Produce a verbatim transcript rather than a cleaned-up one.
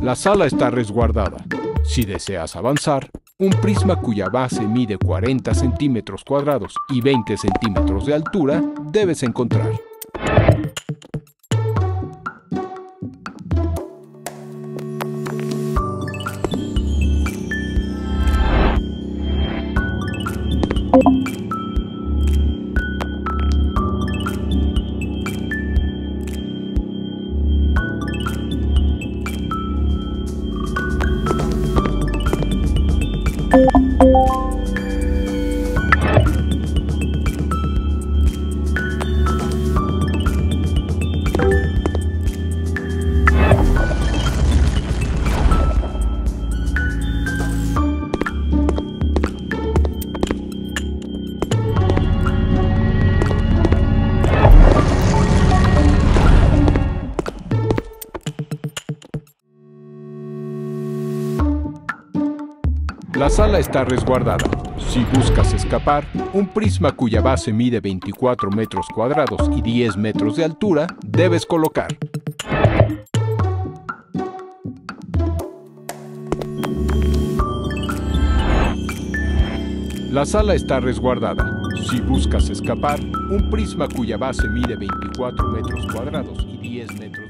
La sala está resguardada. Si deseas avanzar, un prisma cuya base mide cuarenta centímetros cuadrados y veinte centímetros de altura debes encontrar. La sala está resguardada. Si buscas escapar, un prisma cuya base mide veinticuatro metros cuadrados y diez metros de altura debes colocar. La sala está resguardada. Si buscas escapar, un prisma cuya base mide veinticuatro metros cuadrados y diez metros